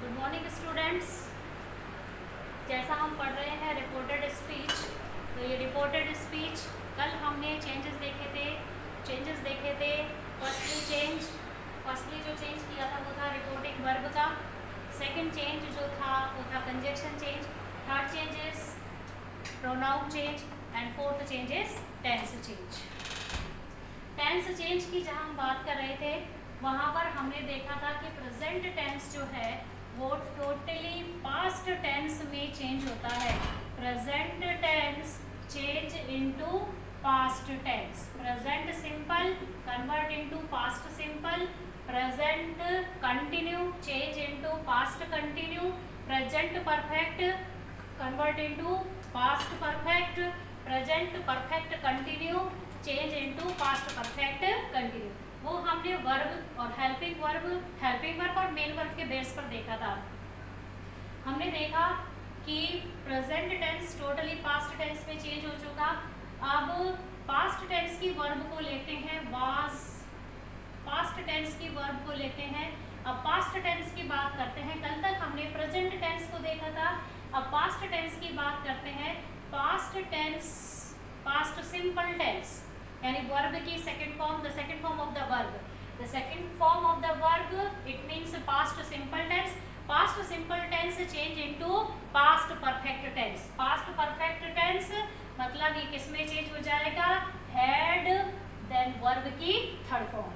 Good morning students. जैसा हम पढ़ रहे हैं रिपोर्टेड स्पीच, तो ये रिपोर्टेड स्पीच कल हमने चेंजेस देखे थे। फर्स्टली जो चेंज किया था वो था रिपोर्टिंग वर्ब का। सेकंड चेंज जो था वो था conjunction change. Third change is pronoun change and fourth change is tense change. Tense change की जहाँ हम बात कर रहे थे वहाँ पर हमने देखा था कि प्रेजेंट टेंस जो है वो टोटली पास्ट टेंस में चेंज होता है। Present tense change into past tense. Present simple convert into past simple. Present continue change into past continue. Present perfect convert into past perfect. Present perfect continue change into past perfect continue. वो हमने verb और helping verb और main verb के base पर देखा था। हमने देखा कि present tense totally past tense में चेंज हो चुका। अब पास्ट टेंस की वर्ब को लेते हैं वाज। पास्ट टेंस की वर्ब को लेते हैं। अब पास्ट टेंस की बात करते हैं। कल तक हमने प्रेजेंट टेंस को देखा था। अब पास्ट टेंस की बात करते हैं। Past tense past simple tense यानी वर्ब की second form, the second form of the verb. The second form of the verb it means past simple tense. Past simple tense change into past perfect tense. Past perfect tense मतलब ये किस में change हो जाएगा? Had then verb की third form.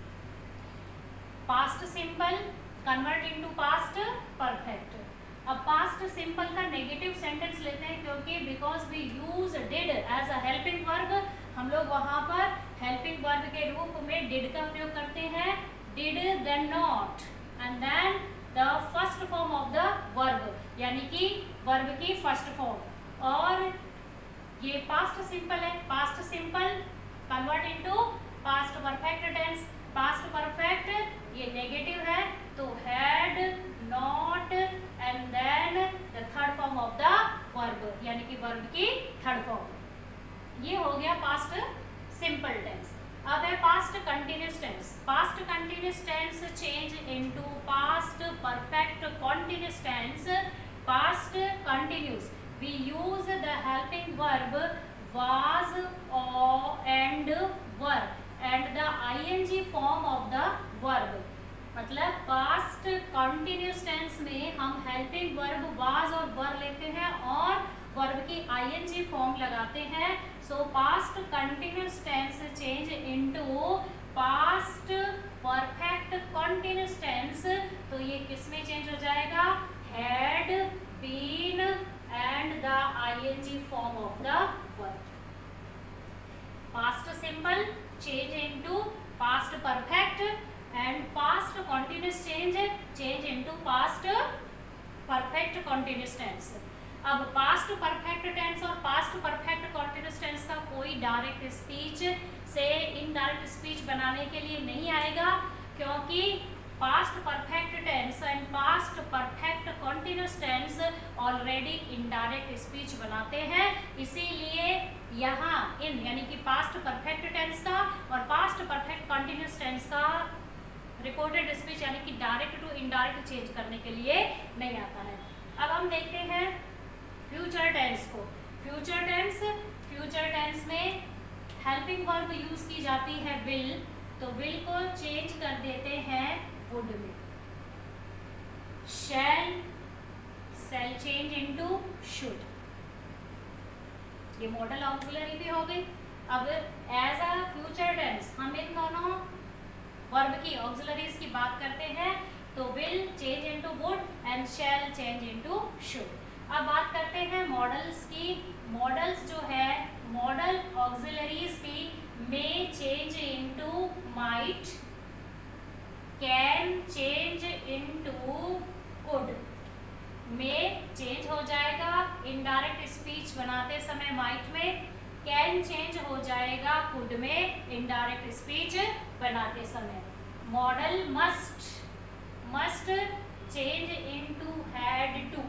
Past simple convert into past perfect. अब past simple का negative sentence लेते हैं क्योंकि because we use did as a helping verb, हम लोग वहां पर हेल्पिंग वर्ब के रूप में डिड का प्रयोग करते हैं। Did then not and then the first form of the verb यानी कि वर्ब की फर्स्ट फॉर्म। और ये पास्ट सिंपल है। Past simple convert into past perfect tense. Past perfect ये नेगेटिव है तो had, not and then the third form of the verb यानी कि वर्ब की थर्ड फॉर्म। ये हो गया पास्ट सिंपल टेंस। अब है past continuous tense. Past continuous tense change into past perfect continuous tense. Past continuous we use the helping verb was and were and the ing form of the verb। मतलब past continuous tense में हम helping verb was और were लेते हैं और verb की ing form लगाते हैं। So past continuous tense change into past perfect continuous tense. तो ये किस में चेंज हो जाएगा? Had, been and the ing form of the verb. Past simple change into past perfect and past continuous change into past perfect continuous tense. अब past perfect tense और past perfect continuous tense का कोई direct speech से indirect speech बनाने के लिए नहीं आएगा क्योंकि past perfect tense and past perfect continuous tense already indirect speech बनाते हैं। इसीलिए यहाँ इन यानी कि पास्ट परफेक्ट टेंस का और पास्ट परफेक्ट कंटिन्यूअस टेंस का रिपोर्टेड स्पीच यानी कि डायरेक्ट टू इनडायरेक्ट चेंज करने के लिए नहीं आता है। अब हम देखते हैं फ्यूचर टेंस को। फ्यूचर टेंस में हेल्पिंग वर्ब यूज की जाती है विल, तो विल को चेंज कर देते हैं वुड में। Shall change into should. ये मॉडल ऑक्सिलरी भी हो गई। अब एज अ फ्यूचर टेंस हम इन दोनों वर्ब की ऑक्सिलरीज की बात करते हैं तो will change into would and shall change into should. अब बात करते हैं मॉडल्स की। मॉडल्स जो है मॉडल ऑक्सिलरीज की may change into might, can change into could. में चेंज हो जाएगा इनडायरेक्ट स्पीच बनाते समय माइट में। कैन चेंज हो जाएगा कुड में इनडायरेक्ट स्पीच बनाते समय। Modal must change into had to.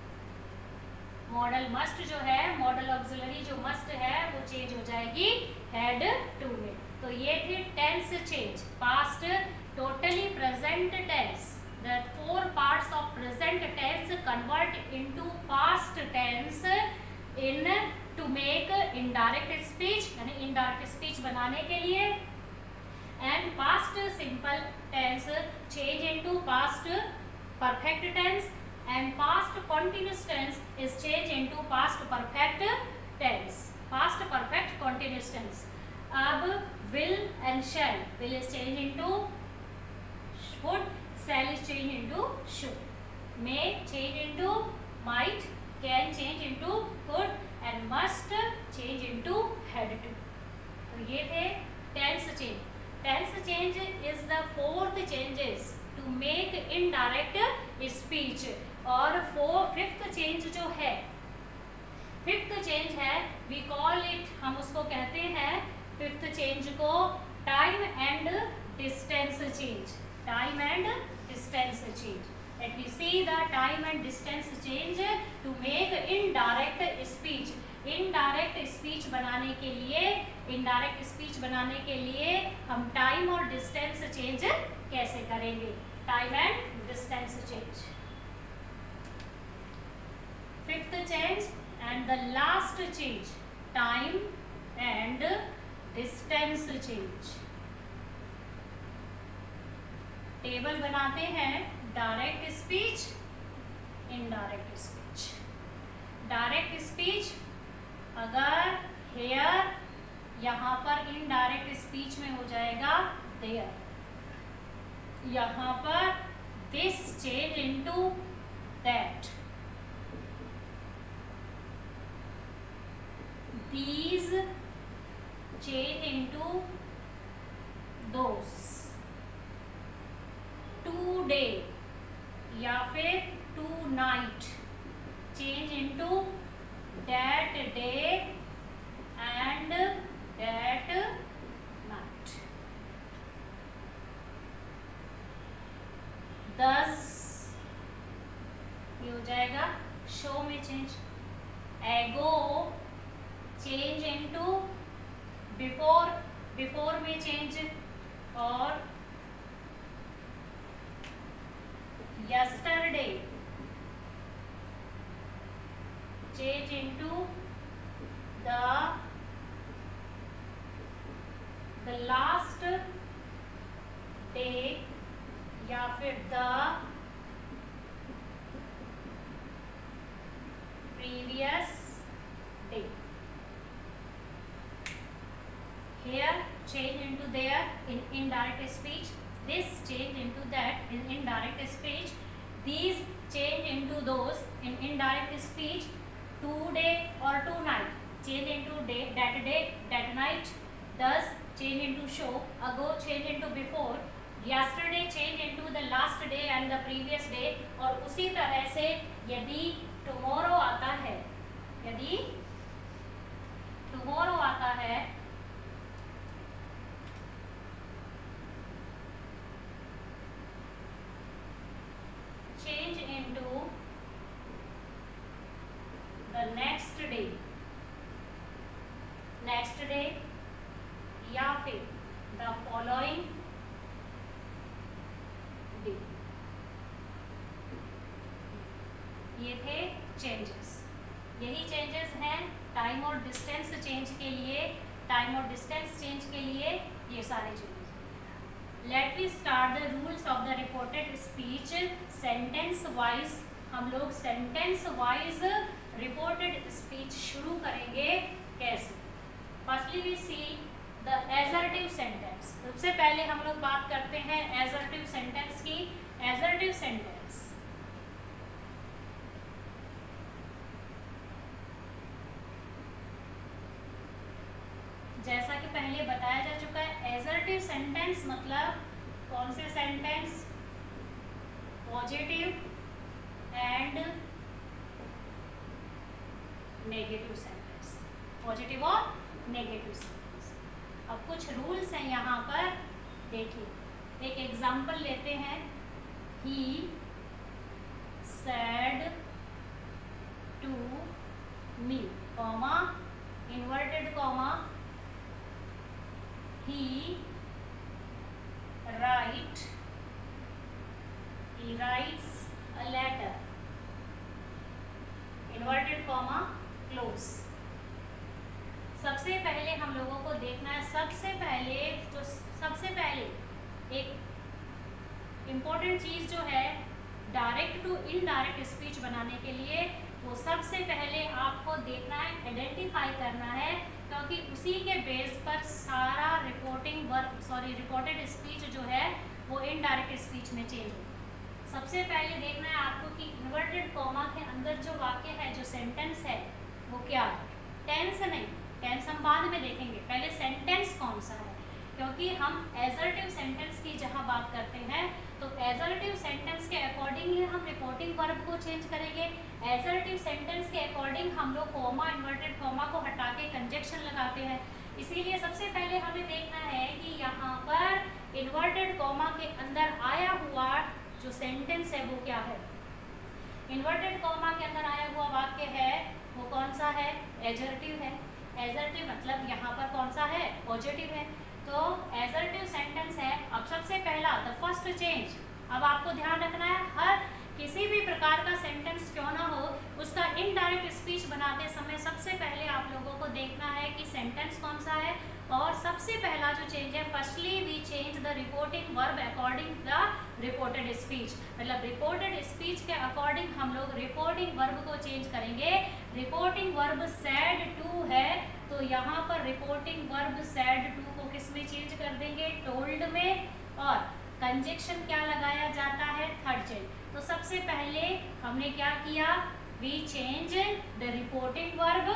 Modal must जो है मॉडल ऑक्सिलरी जो मस्ट है वो चेंज हो जाएगी हैड टू में। तो ये थी tense change. Past totally present tense. The four parts of present tense convert into past tense in to make indirect speech, यानी indirect speech बनाने के लिए, and past simple tense change into past perfect tense, and past continuous tense is changed into past perfect tense, past perfect continuous tense. अब will and shall, will is changed into should, shall is changed into should, may change into might, can change into could, and must change into had to. तो ये थे tense change. Tense change is the fourth changes to make indirect speech. और fifth change जो है, fifth change है we call it, हम उसको कहते हैं फिफ्थ चेंज को time and distance change, time and distance change. Let me see the time and distance change to make indirect speech. Indirect speech बनाने के लिए, इनडायरेक्ट स्पीच बनाने के लिए हम टाइम और डिस्टेंस चेंज कैसे करेंगे? Time and distance change. Fifth change and the last change, time and distance change. Table बनाते हैं direct speech, indirect speech. Direct speech अगर हेयर यहाँ पर इनडायरेक्ट स्पीच में हो जाएगा देयर, यहाँ पर this change into that, these change into those, today या फिर tonight change into that day and that night. Thus ये हो जाएगा शो में change. Ago change into before, before में चेंज, और yesterday change into the last day या फिर the previous day. Here change into there in indirect speech, this change into that in indirect speech, these change into those in indirect speech, today or tonight change into day, that night. Thus change into show, ago change into before, yesterday change into the last day and the previous day. और उसी तरह से यदि tomorrow आता है, यदि tomorrow आता है change into the next day, next day या फिर the following day. ये थे चेंजेस. यही चेंजेस हैं टाइम और डिस्टेंस चेंज के लिए, टाइम और डिस्टेंस चेंज के लिए ये सारे changes. Let me start the rules of the reported speech sentence wise. हम लोग सेंटेंस वाइज रिपोर्टेड स्पीच शुरू करेंगे. कैसे? Firstly we see the assertive sentence. सबसे पहले हम लोग बात करते हैं एजर्टिव सेंटेंस की. एजर्टिव सेंटेंस जैसा कि पहले बताया जा चुका है, एजर्टिव सेंटेंस मतलब कौन से sentence? Positive and negative sentence, positive और नेगेटिव सेंटेंस. अब कुछ रूल्स हैं यहाँ पर, देखिए. एक एग्जाम्पल लेते हैं. He said to me, comma, inverted comma, he writes a letter, inverted comma close। सबसे पहले हम लोगों को देखना है, सबसे पहले एक इम्पोर्टेंट चीज जो है डायरेक्ट टू इनडायरेक्ट स्पीच बनाने के लिए, वो सबसे पहले आपको देखना है, आइडेंटिफाई करना है, क्योंकि उसी के बेस पर सारा रिपोर्टेड स्पीच जो है वो इनडायरेक्ट स्पीच में चेंज हो। सबसे पहले देखना है आपको कि इन्वर्टेड कॉमा के अंदर जो वाक्य है, जो सेंटेंस है, वो क्या है। टेंस नहीं, टेंस हम बाद में देखेंगे, पहले सेंटेंस कौन सा है, क्योंकि हम एजर्टिव सेंटेंस की जहां बात करते हैं तो एजर्टिव सेंटेंस के अकॉर्डिंग ही हम रिपोर्टिंग वर्ब को चेंज करेंगे। एजर्टिव सेंटेंस के अकॉर्डिंग हम लोग कॉमा, इन्वर्टेड कॉमा को हटा के कंजक्शन लगाते हैं। इसीलिए सबसे पहले हमें देखना है कि यहाँ पर इन्वर्टेड कॉमा के अंदर आया हुआ जो सेंटेंस है वो क्या है। इन्वर्टेड कॉमा के अंदर आया हुआ वाक्य है वो कौन सा है, एजर्टिव है। एजर्टिव मतलब यहाँ पर कौन सा है, पॉजिटिव है, तो एजर्टिव सेंटेंस है। अब सबसे पहला द फर्स्ट चेंज, अब आपको ध्यान रखना है हर किसी भी प्रकार का सेंटेंस क्यों ना हो, उसका इनडायरेक्ट स्पीच बनाते समय सबसे पहले आप लोगों को देखना है कि सेंटेंस कौन सा है। और सबसे पहला जो चेंज है, firstly we change the reporting verb according the reported speech, मतलब रिपोर्टेड स्पीच के अकॉर्डिंग हम लोग रिपोर्टिंग वर्ब को चेंज करेंगे। रिपोर्टिंग वर्ब सैड टू है, तो यहाँ पर रिपोर्टिंग वर्ब सैड टू को किस में चेंज कर देंगे, टोल्ड में, और कंजक्शन क्या लगाया जाता है, थर्ड चेंज। तो सबसे पहले हमने क्या किया, we change the reporting verb,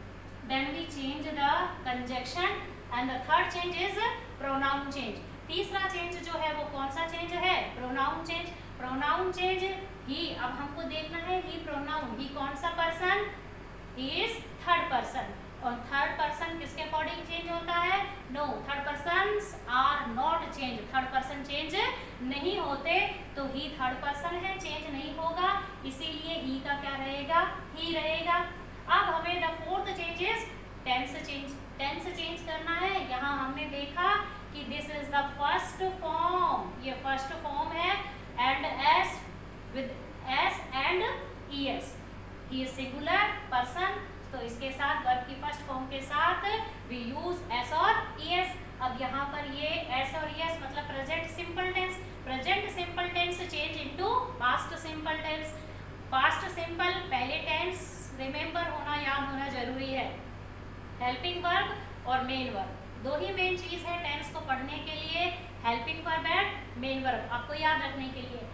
then we change the conjunction, and the third change is pronoun change. तीसरा चेंज जो है वो कौन सा चेंज है, pronoun change. Pronoun change he, अब हमको देखना है ही प्रोनाउन, ही कौन सा person, he is third person, और थर्ड पर्सन किसके अकॉर्डिंग चेंज होता है, no, third persons are not change, third person change नहीं होते, तो ही थर्ड पर्सन है, चेंज नहीं होगा, इसीलिए ही का क्या रहेगा, ही रहेगा। अब हमें the fourth change is tense change. Tense change करना है, यहाँ हमने देखा कि this is the first form, ये फर्स्ट फॉर्म है, and S with S and ES, he is singular person, तो इसके साथ वर्ब की फर्स्ट फॉर्म के साथ वी यूज एस और ईएस। अब यहाँ पर ये एस और ईएस मतलब present simple tense, present simple tense change into past simple tense. Past simple पहले टेंस रिमेंबर होना, याद होना जरूरी है। हेल्पिंग वर्ब और मेन वर्ब, दो ही मेन चीज है टेंस को पढ़ने के लिए, helping verb and main verb, आपको याद रखने के लिए।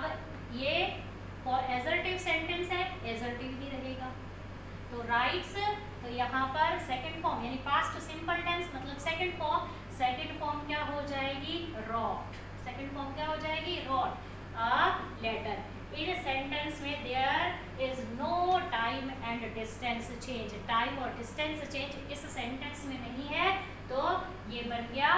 अब ये एजर्टिव सेंटेंस है, एजर्टिव ही रहेगा, तो राइट्स, तो यहाँ पर सेकंड फॉर्म यानी पास्ट सिंपल टेंस मतलब सेकंड फॉर्म क्या हो जाएगी, रॉट। सेकंड फॉर्म क्या हो जाएगी, रॉट अ लेटर। इन सेंटेंस में there is no time and distance change, time और डिस्टेंस चेंज इस सेंटेंस में नहीं है, तो ये बन गया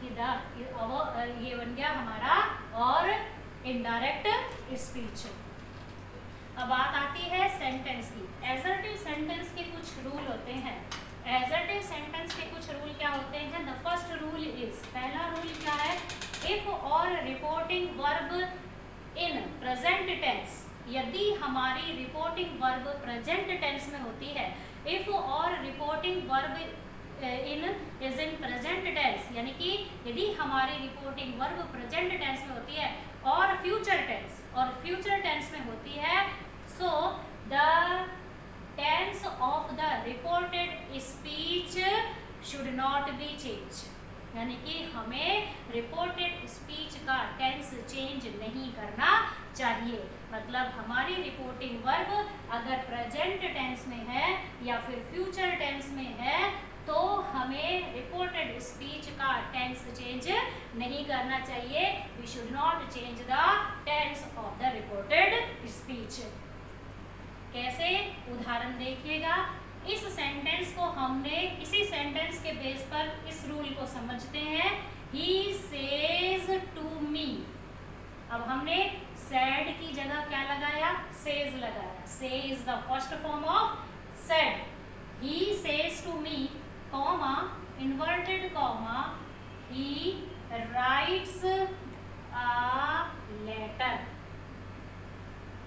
हमारा और इनडायरेक्ट स्पीच। अब बात आती है सेंटेंस की। एजर्टिव सेंटेंस के कुछ रूल होते हैं। एजर्टिव सेंटेंस के कुछ रूल क्या होते हैं, द फर्स्ट रूल इज, पहला रूल क्या है, if our reporting verb in present tense, यदि हमारी रिपोर्टिंग वर्ब प्रेजेंट टेंस में होती है, if our reporting verb in is in present tense, यानी कि यदि हमारी रिपोर्टिंग वर्ब प्रेजेंट टेंस में होती है और फ्यूचर टेंस में होती है, so the tense of the reported speech should not be change, यानी कि हमें रिपोर्टेड स्पीच का टेंस चेंज नहीं करना चाहिए। मतलब हमारी रिपोर्टिंग वर्ब अगर प्रेजेंट टेंस में है या फिर फ्यूचर टेंस में है, तो हमें रिपोर्टेड स्पीच का टेंस चेंज नहीं करना चाहिए। We should not change the tense of the reported speech. कैसे, उदाहरण देखिएगा। इस सेंटेंस को हमने इसी सेंटेंस के बेस पर इस रूल को समझते हैं, ही सेज टू मी। अब हमने सैड की जगह क्या लगाया, सेज लगाया। Say is the first form of said. He says to me, comma, inverted comma, he writes a letter.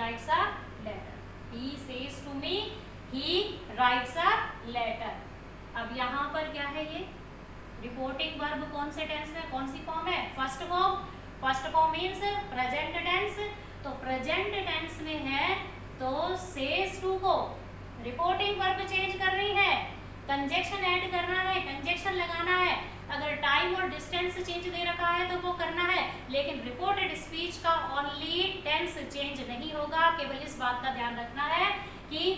writes a letter. He says to me, he writes a letter. अब यहाँ पर क्या है, ये रिपोर्टिंग वर्ब कौन से tense में, कौन सी फॉर्म है, first form. First form means present tense. तो प्रेजेंट टेंस में है तो सेज टू को रिपोर्टिंग वर्ब चेंज करनी है, कंजक्शन ऐड करना है, कंजक्शन लगाना है. अगर टाइम और डिस्टेंस चेंज दे रखा है तो वो करना है, लेकिन रिपोर्टेड स्पीच का ओनली टेंस चेंज नहीं होगा. केवल इस बात का ध्यान रखना है कि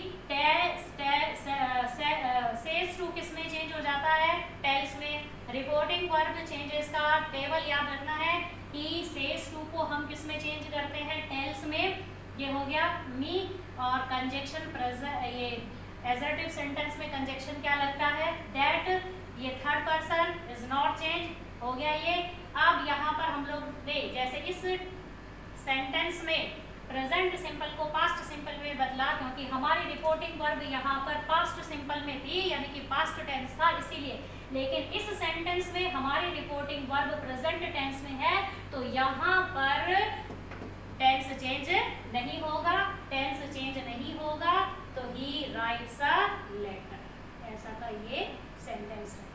सेज टू किस में चेंज हो जाता है, टेल्स में. रिपोर्टिंग वर्ब चेंजेस का टेबल याद रखना है कि सेज टू को हम किस में चेंज करते हैं, टेल्स में. ये हो गया मी. और कंजक्शन ये एजर्टिव सेंटेंस में कंजक्शन क्या लगता है, दैट. ये third person is not change हो गया ये. अब यहाँ पर हम लोग जैसे इस सेंटेंस में प्रेजेंट सिंपल को पास्ट सिंपल में बदला, क्योंकि हमारी रिपोर्टिंग वर्ब यहाँ पर पास्ट सिंपल में थी, यानी कि पास्ट टेंस था इसीलिए. लेकिन इस सेंटेंस में हमारी रिपोर्टिंग वर्ब प्रेजेंट टेंस में है, तो यहाँ पर टेंस चेंज नहीं होगा. टेंस चेंज नहीं होगा तो ही राइट्स अ लेटर, ऐसा का ये सेंटेंस है.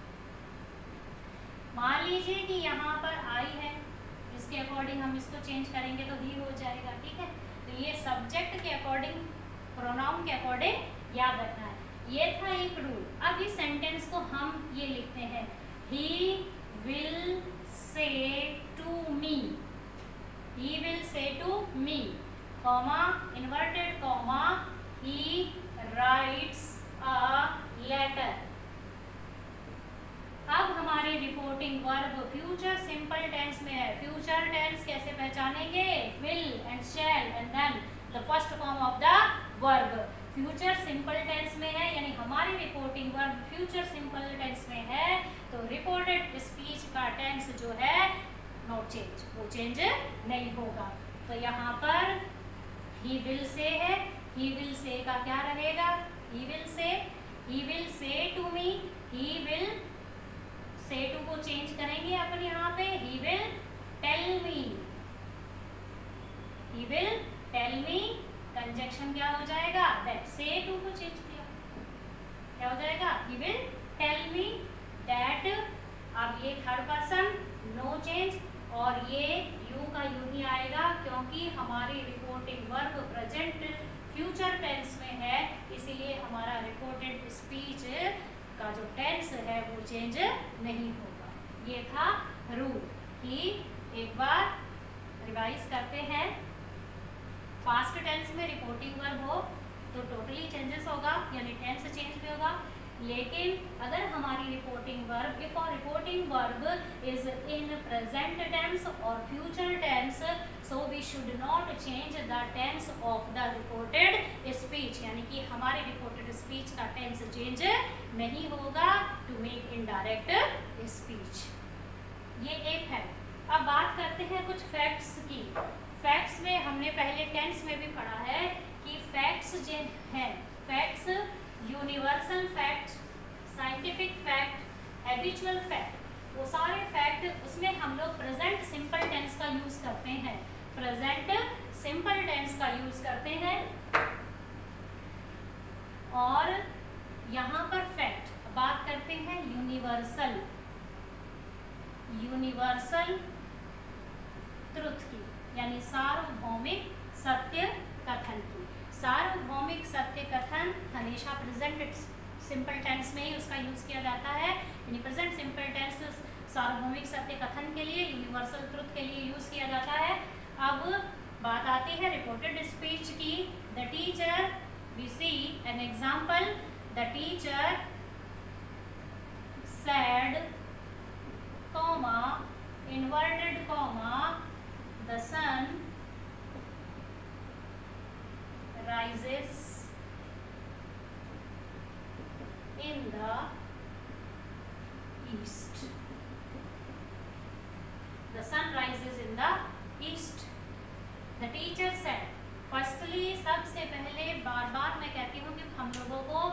मान लीजिए कि यहाँ पर आई है, इसके अकॉर्डिंग हम इसको चेंज करेंगे तो ही हो जाएगा. ठीक है, तो ये सब्जेक्ट के अकॉर्डिंग, प्रोनाउन के अकॉर्डिंग याद रखना है. ये था एक रूल. अब इस सेंटेंस को हम ये लिखते हैं, he will say to me. He will say to me, comma, inverted comma, he writes a letter. अब हमारी reporting verb future simple tense में है. फ्यूचर टेंस कैसे पहचानेंगे, will and shall and then the first form of the verb. Future simple tense में है, यानी हमारी reporting verb future simple tense में है, तो रिपोर्टेड स्पीच का टेंस जो है नॉट चेंज, वो चेंज नहीं होगा. तो यहाँ पर ही विल से है, ही विल से का क्या रहेगा, he will say to me. He will say to को चेंज करेंगे अपन यहाँ पे, he will tell me. He will tell me, conjunction क्या हो जाएगा, दैट. से टू को चेंज किया, क्या हो जाएगा, he will tell me that. अब ये थर्ड पर्सन नो चेंज, और ये यू का यू ही आएगा, क्योंकि हमारी reporting verb present future tense में है, इसीलिए हमारा रिपोर्टेड स्पीच का जो टेंस है वो चेंज नहीं होगा. ये था रूल. कि एक बार रिवाइज करते हैं, पास्ट टेंस में रिपोर्टिंग वर्ब हो तो टोटली चेंजेस होगा, यानी टेंस चेंज भी होगा. लेकिन अगर हमारी reporting verb, if our reporting verb is in present tense और future tense, so we should not change the tense of the reported speech, यानी कि हमारे रिपोर्टेड स्पीच का टेंस चेंज नहीं होगा टू मेक इनडायरेक्ट स्पीच. ये एक है. अब बात करते हैं कुछ फैक्ट्स की. फैक्ट्स में हमने पहले टेंस में भी पढ़ा है कि फैक्ट्स जो हैं, facts universal fact, scientific fact, habitual fact, वो सारे फैक्ट उसमें हम लोग प्रेजेंट सिंपल टेंस का यूज करते हैं. प्रेजेंट सिंपल टेंस का यूज करते हैं. और यहाँ पर फैक्ट बात करते हैं यूनिवर्सल, यूनिवर्सल ट्रुथ की, यानी सार्वभौमिक सत्य कथन की. सार्वभौमिक सत्य कथन हमेशा प्रेजेंट सिंपल टेंस में ही उसका यूज किया जाता है, यानी प्रेजेंट सिंपल टेंस सार्वभौमिक सत्य कथन के लिए, यूनिवर्सल ट्रुथ के लिए यूज किया जाता है. अब बात आती है रिपोर्टेड स्पीच की. The teacher, we see an example, the teacher said, comma, inverted comma, the sun rises in the east. The sun rises in the east. The teacher said. Firstly सबसे पहले बार बार मैं कहती हूँ कि हम लोगों को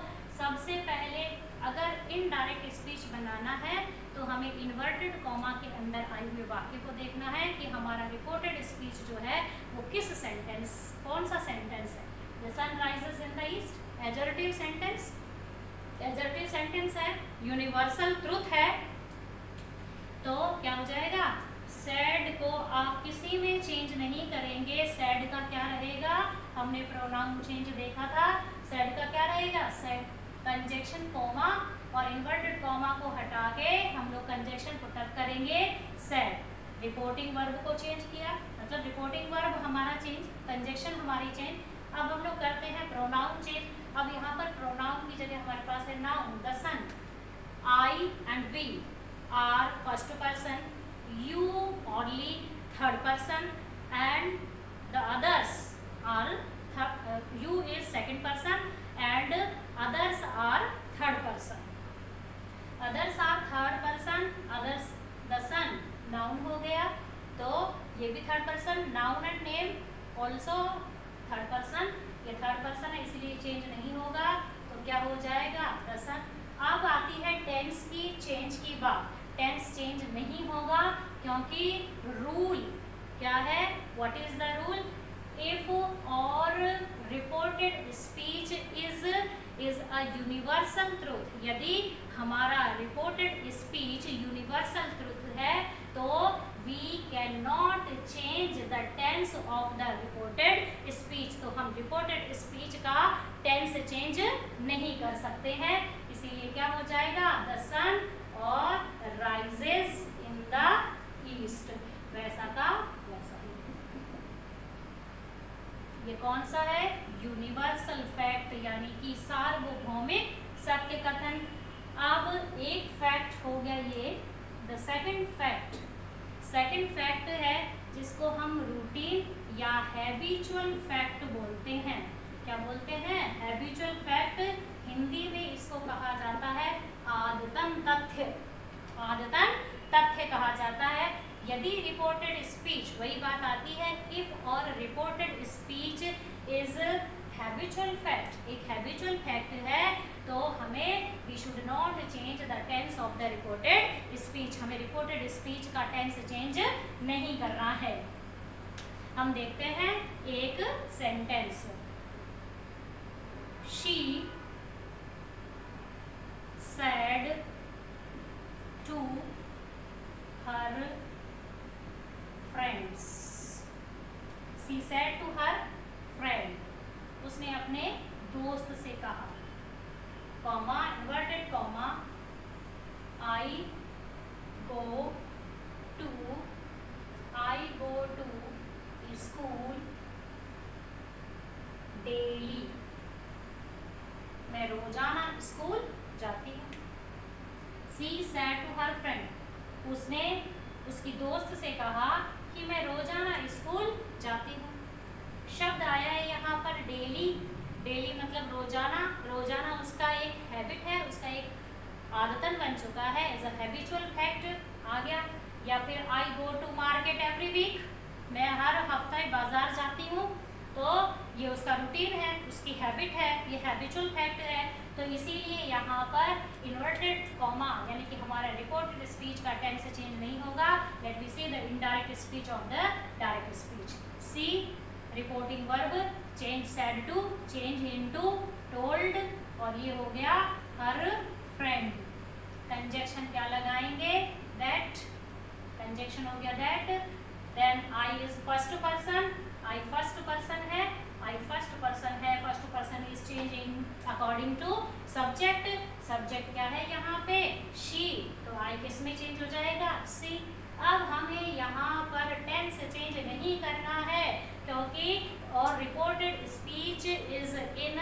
सबसे पहले अगर इनडायरेक्ट स्पीच बनाना है तो हमें इन्वर्टेड कॉमा के अंदर आए हुए वाक्य को देखना है कि हमारा रिपोर्टेड स्पीच जो है वो किस सेंटेंस, कौन सा सेंटेंस है। The sun rises in the east, assertive sentence, assertive sentence है, यूनिवर्सल ट्रुथ है, तो क्या हो जाएगा, सैड को आप किसी में चेंज नहीं करेंगे। सैड का क्या रहेगा, हमने प्रोनाउन चेंज देखा था, सैड का क्या रहेगा, सैड कंजक्शन कॉमा और इन्वर्टेड कॉमा को हटा के हम लोग कंजक्शन पुटअप करेंगे सैड। रिपोर्टिंग वर्ब को चेंज किया, मतलब रिपोर्टिंग वर्ब हमारा चेंज, कंजक्शन हमारी चेंज। अब हम लोग करते हैं प्रोनाउन चेंज। अब यहाँ पर प्रोनाउन की जगह हमारे पास है noun, the sun, I and we are first person, you only third person, and the others are you is second person and others are third person. Others are third person, others the son noun हो गया, तो ये भी third person, noun and name also third person, ये third person है इसलिए change नहीं होगा, तो क्या हो जाएगा, द सन। अब आती है टेंस की चेंज की बात। टेंस चेंज नहीं होगा क्योंकि रूल क्या है, what is the rule, if our reported speech is a universal truth. यदि हमारा रिपोर्टेड स्पीच यूनिवर्सल ट्रूथ है तो we can not change the tense of the reported speech, तो हम रिपोर्टेड स्पीच का टेंस चेंज नहीं कर सकते हैं, इसीलिए क्या हो जाएगा, द सन और राइजेस इन द ईस्ट, वैसा का वैसा ही। ये कौन सा है, यूनिवर्सल फैक्ट यानी कि सार्वभौमिक सत्य कथन। अब एक फैक्ट हो गया ये, the second fact. Second fact है जिसको हम रूटीन या हैबिचुअल फैक्ट बोलते हैं। क्या बोलते हैं, हैबिचुअल फैक्ट, हिंदी में इसको कहा जाता है आदतन तथ्य, आदतन तथ्य कहा जाता है। यदि रिपोर्टेड स्पीच, वही बात आती है, if our reported speech is habitual fact, एक हैबिचुअल फैक्ट है तो हमें we should not change the tense of the reported speech, हमें रिपोर्टेड स्पीच का टेंस चेंज नहीं करना है। हम देखते हैं एक sentence, she said to her friends, she said to her friend, उसने अपने दोस्त से कहा, comma inverted comma, I go to school daily, मैं रोजाना स्कूल जाती हूँ। She said to her friend, उसने उसकी दोस्त से कहा कि मैं रोजाना स्कूल जाती हूँ। शब्द आया है यहाँ पर डेली, डेली मतलब रोजाना, रोजाना उसका एक हैबिट है, उसका एक आदतन बन चुका है, एज अ हैबिचुअल फैक्ट आ गया। या फिर I go to market every week, मैं हर हफ्ते बाजार जाती हूँ, तो ये उसका रूटीन है, उसकी हैबिट है, ये हैबिचुअल फैक्ट है। तो इसीलिए यहाँ पर इन्वर्टेड कॉमा यानी कि हमारा रिपोर्टेड स्पीच का टेंस चेंज नहीं होगा। Let we see the indirect speech of the direct speech. See reporting verb, change said to, change into, told, और ये हो गया हर फ्रेंड। कंजक्शन क्या लगाएंगे, दैट, कंजक्शन हो गया that. Then I is first person, I first person है, I first person है, first person is changing according to subject. Subject क्या है यहाँ पे, शी, तो आई किस में चेंज हो जाएगा, सी। अब हमें यहाँ पर टेंस चेंज नहीं करना है क्योंकि our reported speech is in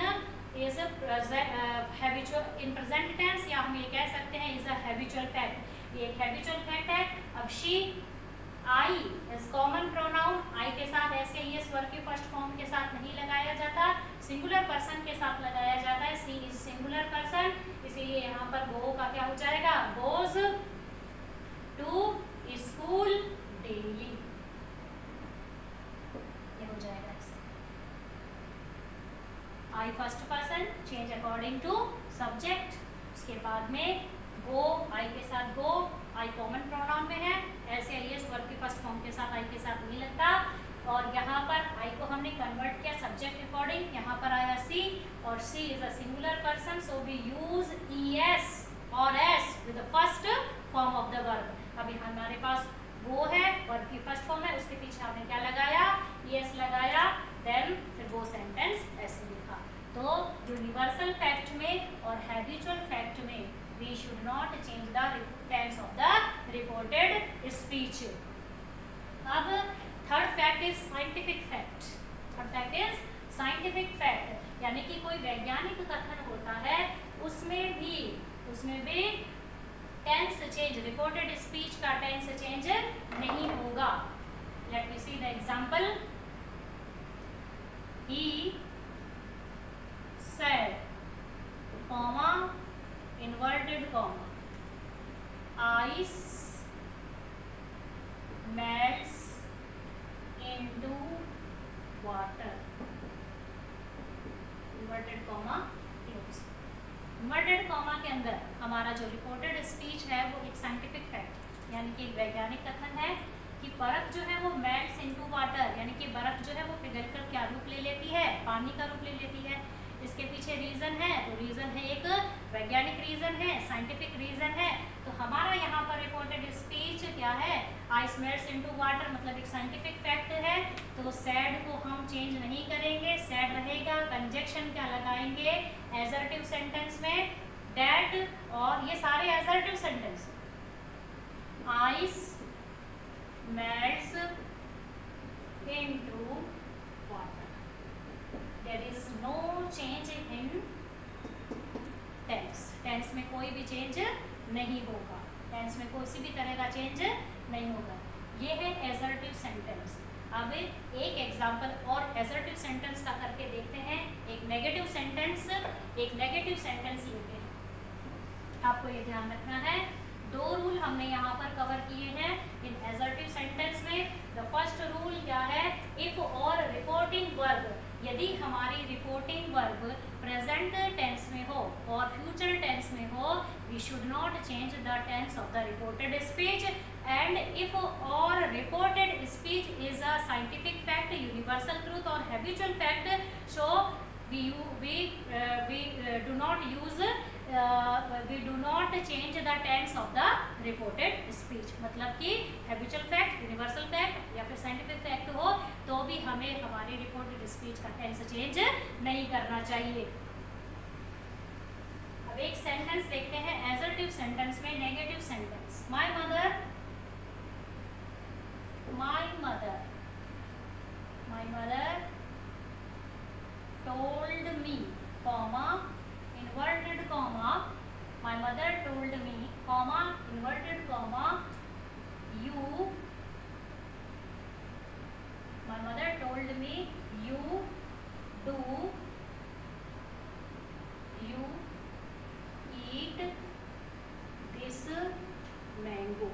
habitual in present tense, या हम ये कह सकते हैं इज अ हैबिचुअल फैक्ट, ये एक हैबिचुअल फैक्ट है। अब she, I is common pronoun, I के साथ ऐसे ही स्वर के फर्स्ट फॉर्म के साथ नहीं लगाया जाता, सिंगुलर पर्सन के साथ लगाया जाता है। सी इज सिंगुलर पर्सन, इसीलिए यहाँ पर गो का क्या हो जाएगा, गोज टू स्कूल डेली, ये हो जाएगा। I I first person, change according to subject. उसके बाद में गो, आई के साथ गो, आई कॉमन प्रोनाउन में है, ऐसे आईएस वर्ब के फर्स्ट फॉर्म के साथ आई के साथ नहीं लगता। और यहाँ पर आई को हमने कन्वर्ट किया सब्जेक्ट अकॉर्डिंग, यहाँ पर आया सी, और she is a singular person, so we use ES और S with the first form of the verb. अभी हमारे पास वो है, वर्ब की फर्स्ट फॉर्म है, उसके पीछे हमने क्या लगाया, ईएस लगाया, देन फिर वो सेंटेंस ऐसे लिखा। तो यूनिवर्सल फैक्ट में और हैबिचुअल फैक्ट में we should not change the tense of the reported speech. अब third fact is scientific fact. Third fact is scientific fact, यानी कि कोई वैज्ञानिक कथन होता है, उसमें भी टेंस चेंज, रिपोर्टेड स्पीच का टेंस चेंज नहीं होगा। Let me see the example. He said, comma, inverted comma, ice melts into water, inverted comma close। Inverted comma के अंदर हमारा जो रिपोर्टेड स्पीच है वो एक साइंटिफिक फैक्ट, यानी कि एक वैज्ञानिक कथन है कि बर्फ जो है वो मेल्ट्स इनटू वाटर, यानी कि बर्फ जो है वो पिघलकर क्या रूप ले लेती है, पानी का रूप ले लेती है। इसके पीछे रीजन है, तो रीजन है एक वैज्ञानिक रीजन है, साइंटिफिक रीजन है। तो हमारा यहाँ पर रिपोर्टेड स्पीच क्या है, आइस मेल्ट्स इनटू वाटर, मतलब एक साइंटिफिक फैक्ट है। तो सैड को हम चेंज नहीं करेंगे, सैड रहेगा। कंजक्शन क्या लगाएंगे, एजर्टिव सेंटेंस में दैट, और ये सारे assertive sentence, ice melts into water, there is no change in tense, tense में कोई भी चेंज नहीं होगा, टेंस में कोई भी तरह का चेंज नहीं होगा। ये है एजर्टिव सेंटेंस। अब एक एग्जांपल और एजर्टिव सेंटेंस का करके देखते हैं। एक नेगेटिव सेंटेंस लेते हैं। आपको ये ध्यान रखना है, दो रूल हमने यहाँ पर कवर किए हैं इन एजर्टिव सेंटेंस में। द फर्स्ट रूल क्या है, इफ और रिपोर्टिंग वर्ब, यदि हमारी रिपोर्टिंग वर्ब प्रेजेंट टेंस में हो और फ्यूचर टेंस में हो, we should not change the tense of the reported speech. And if our reported speech is a scientific fact, universal truth और habitual fact, so we do not change the tense of the reported speech। मतलब कि habitual fact, universal fact या फिर scientific fact हो तो भी हमें हमारी रिपोर्टेड स्पीच का टेंस चेंज नहीं करना चाहिए। अब एक सेंटेंस देखते हैं एजर्टिव सेंटेंस में, negative sentence. My mother told me, comma, inverted comma, my mother told me, comma, inverted comma, my mother told me, you eat this mango।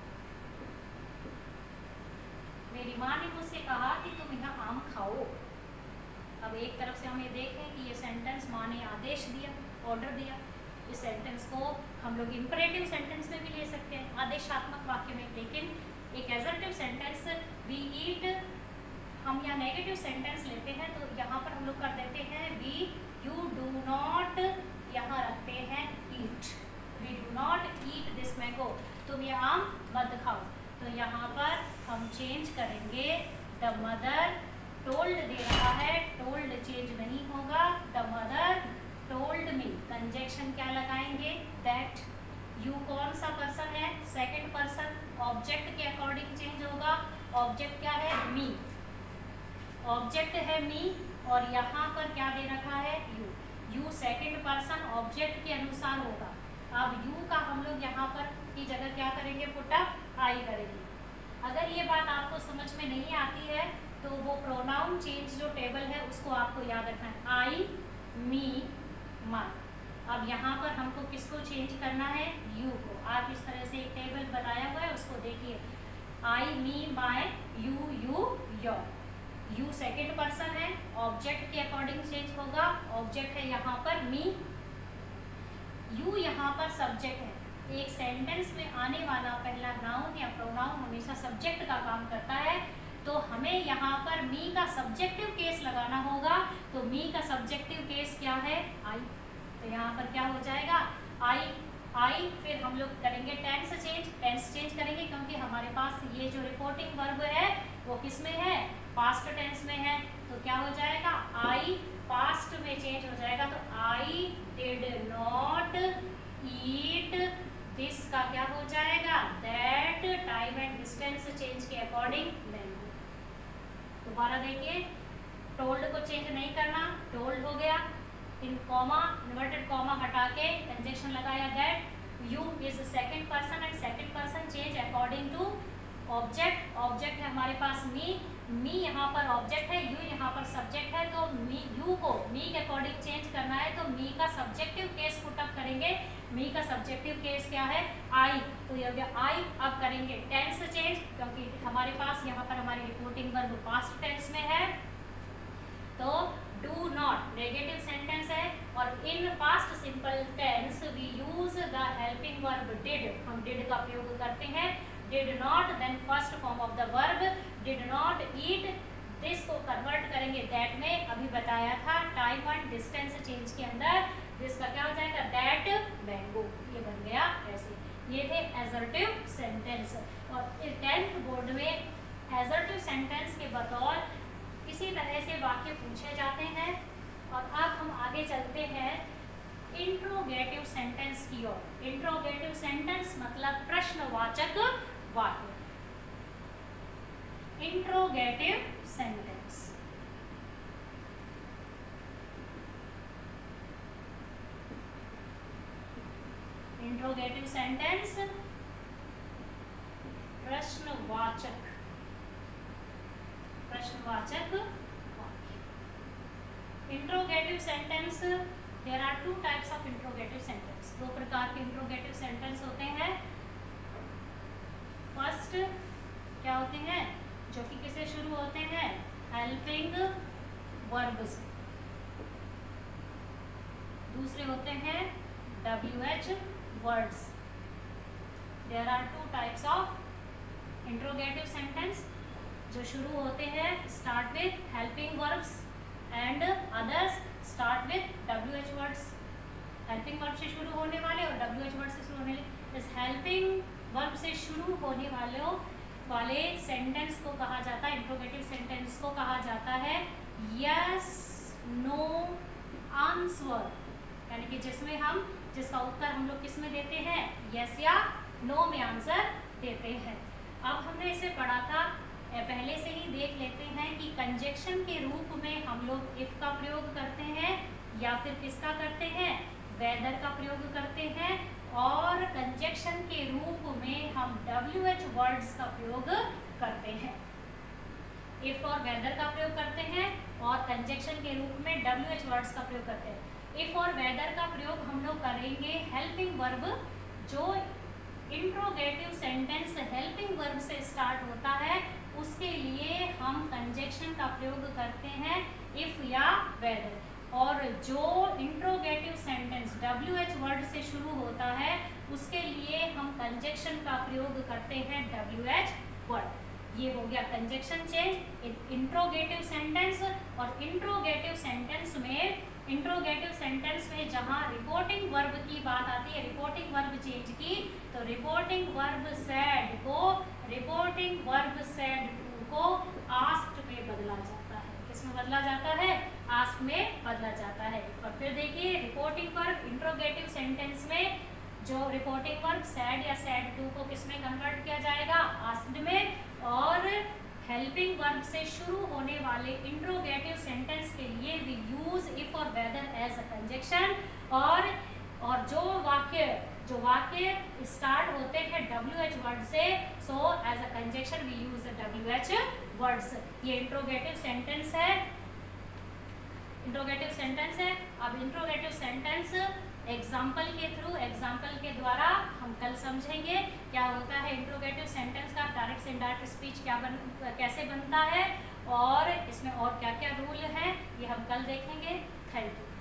मेरी माँ ने मुझसे कहा कि तुम यह आम खाओ। अब एक तरफ से हम ये देखें कि ये सेंटेंस माँ ने आदेश दिया, ऑर्डर दिया। इस सेंटेंस को हम लोग इंपरेटिव सेंटेंस में भी ले सकते हैं, आदेशात्मक वाक्य में। लेकिन एक एजर्टिव सेंटेंस वी ईट, हम यहाँ नेगेटिव सेंटेंस लेते हैं तो यहाँ पर हम लोग कर देते हैं वी, यू डू नॉट, यहाँ रखते हैं eat, we do not eat this mango, तुम ये आम मत खाओ। तो यहाँ पर हम चेंज करेंगे, द मदर टोल्ड दे रहा है, टोल्ड चेंज नहीं होगा, the mother told me, conjunction क्या लगाएंगे, दैट। यू कौन सा पर्सन है, सेकंड पर्सन, ऑब्जेक्ट के अकॉर्डिंग चेंज होगा। ऑब्जेक्ट क्या है, मी, ऑब्जेक्ट है मी, और यहाँ पर क्या दे रखा है, you. You second person object के अनुसार होगा। अब यू का हम लोग यहाँ पर की जगह क्या करेंगे, पुट अप आई करेंगे। अगर ये बात आपको समझ में नहीं आती है तो वो प्रोनाउन चेंज जो टेबल है उसको आपको याद रखना है, आई, मी, माय। अब यहाँ पर हमको किसको चेंज करना है, यू को। आप इस तरह से एक टेबल बनाया हुआ है, उसको देखिए, I, me, my, you, your. You second person है, ऑब्जेक्ट के अकॉर्डिंग चेंज होगा। ऑब्जेक्ट है यहाँ पर मी, यू यहाँ पर सब्जेक्ट है। एक सेंटेंस में आने वाला पहला नाउन या प्रोनाउन हमेशा सब्जेक्ट का काम करता है, तो हमें यहाँ पर मी का सब्जेक्टिव केस लगाना होगा। तो मी का सब्जेक्टिव केस क्या है? आई। तो यहाँ पर क्या हो जाएगा? आई। आई फिर हम लोग करेंगे टेंस चेंज। टेंस चेंज करेंगे क्योंकि हमारे पास ये जो रिपोर्टिंग वर्ब है वो किस में है? पास्ट टेंस में है। तो क्या हो जाएगा? आई पास्ट में चेंज हो जाएगा। तो I did not eat this का क्या हो जाएगा? That. Time and distance change के अकॉर्डिंग मैंगो। दोबारा देखिए, टोल्ड को चेंज नहीं करना, टोल्ड हो गया। इन कॉमा, इन्वर्टेड कॉमा हटा के कंजक्शन लगाया that. You is second person and second person change according to object. Object है हमारे पास मी, मी यहाँ पर ऑब्जेक्ट है, यू यहाँ पर सब्जेक्ट है। तो मी, यू को मी के अकॉर्डिंग चेंज करना है तो मी का सब्जेक्टिव केस पुट अप करेंगे। मी का सब्जेक्टिव केस क्या है? आई। तो ये हो गया आई। अब करेंगे टेंस चेंज क्योंकि हमारे पास यहाँ पर हमारी रिपोर्टिंग वर्ब पास्ट टेंस में है। तो डू नॉट नेगेटिव सेंटेंस है और in past simple tense we use the helping verb did. हम डिड का प्रयोग करते हैं। Did not, then first form of the verb did not eat. This को कन्वर्ट करेंगे दैट में। अभी बताया था टाइम एंड डिस्टेंस चेंज के अंदर दिस का क्या हो जाएगा? That mango. ये बन गया ऐसे। ये थे एसर्टिव सेंटेंस। और 10th बोर्ड में एसर्टिव सेंटेंस के बतौर इसी तरह से वाक्य पूछे जाते हैं। और अब हम आगे चलते हैं इंट्रोगेटिव सेंटेंस की ओर। इंट्रोगेटिव सेंटेंस मतलब प्रश्नवाचक वाक्य। इंट्रोगेटिव सेंटेंस, इंट्रोगेटिव सेंटेंस प्रश्नवाचक, प्रश्नवाचक वाक्य। Interrogative sentence, there are 2 types of interrogative sentence. 2 प्रकार के इंट्रोगेटिव सेंटेंस होते हैं। फर्स्ट क्या होते हैं? जो कि किससे शुरू होते हैं? हेल्पिंग वर्ब से। दूसरे होते हैं WH words. There are 2 types of interrogative sentence जो शुरू होते हैं start with helping verbs and others start with WH words. Helping verb से शुरू होने वाले और WH वर्ड से शुरू होने वाले। इस हेल्पिंग वर्ब से शुरू होने वाले सेंटेंस को कहा जाता है, इंट्रोगेटिव सेंटेंस को कहा जाता है यस नो आंसर। यानी कि जिसका उत्तर हम लोग किस में देते हैं? यस या नो में आंसर देते हैं। अब हमने इसे पढ़ा था, पहले से ही देख लेते हैं कि कंजक्शन के रूप में हम लोग इफ का प्रयोग करते हैं या फिर किसका करते हैं? वेदर का प्रयोग करते हैं। और कंजक्शन के रूप में हम WH वर्ड्स का प्रयोग करते हैं। इफ और वेदर का प्रयोग करते हैं और कंजक्शन के रूप में WH वर्ड्स का प्रयोग करते हैं। इफ और वेदर का प्रयोग हम लोग करेंगे हेल्पिंग वर्ब। जो इंट्रोगेटिव सेंटेंस हेल्पिंग वर्ब से स्टार्ट होता है उसके लिए हम कंजक्शन का प्रयोग करते हैं इफ या वेदर। और जो इंट्रोगेटिव सेंटेंस WH वर्ड से शुरू होता है उसके लिए हम कंजक्शन का प्रयोग करते हैं WH वर्ड। ये हो गया कंजक्शन चेंज इंट्रोगेटिव सेंटेंस। और इंट्रोगेटिव सेंटेंस में जहाँ रिपोर्टिंग वर्ब की बात आती है, रिपोर्टिंग वर्ब चेंज की, तो रिपोर्टिंग वर्ब सैड को रिपोर्टिंग वर्ब सैड टू को आस्क्ड में बदला जाता है। किसमें बदला जाता है? आस्क्ड में बदला जाता है। और फिर देखिए रिपोर्टिंग वर्ब इंट्रोगेटिव सेंटेंस में जो रिपोर्टिंग वर्ब सैड या सैड टू को किसमें कन्वर्ट किया जाएगा? आस्क्ड में। और हेल्पिंग वर्ब से शुरू होने वाले इंट्रोगेटिव सेंटेंस के लिए we use if or whether as a conjunction. और जो वाक्य स्टार्ट होते हैं WH वर्ड से, so as a conjunction we use WH words. ये इंट्रोगेटिव सेंटेंस है। अब इंट्रोगेटिव सेंटेंस एग्जाम्पल के द्वारा हम कल समझेंगे क्या होता है इंट्रोगेटिव सेंटेंस का डायरेक्ट से इनडायरेक्ट स्पीच कैसे बनता है। और इसमें और क्या क्या रूल है ये हम कल देखेंगे। Thank you.